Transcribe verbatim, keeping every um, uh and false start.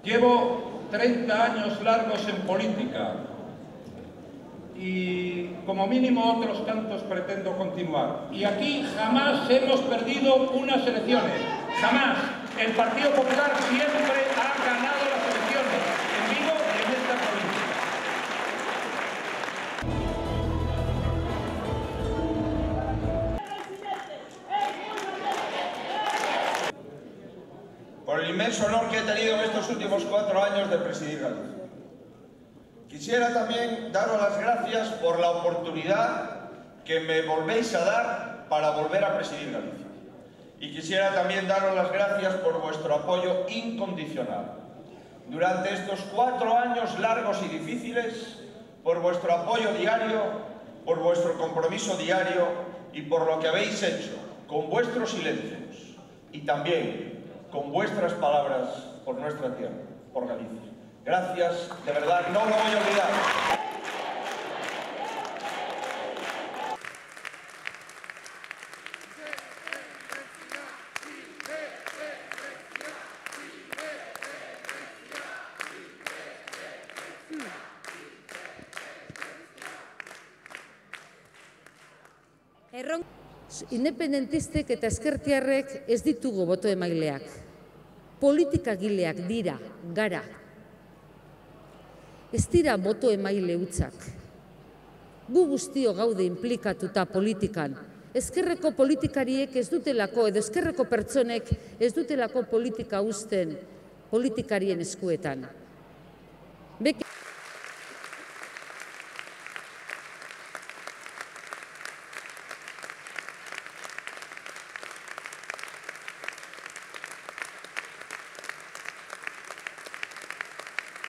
Llevo treinta años largos en política y como mínimo otros tantos pretendo continuar. Y aquí jamás hemos perdido unas elecciones, jamás. El Partido Popular siempre ha ganado las elecciones, en Vigo y en esta provincia. Por el inmenso honor que he tenido en estos últimos cuatro años de presidir Galicia. Quisiera también daros las gracias por la oportunidad que me volvéis a dar para volver a presidir Galicia. Y quisiera también daros las gracias por vuestro apoyo incondicional. Durante estos cuatro años largos y difíciles, por vuestro apoyo diario, por vuestro compromiso diario y por lo que habéis hecho con vuestros silencios y también con vuestras palabras por nuestra tierra, por Galicia. Gracias, de verdad, no lo voy a olvidar. Independentistek eta ezkertiarrek ez ditugu boto emaileak. Politikagileak dira, gara. Ez dira boto emaile hutsak. Gu guztio gaude inplikatuta politikan. Ezkerreko politikariek ez dutelako, edo ezkerreko pertsonek ez dutelako politika uzten politikarien eskuetan. Beke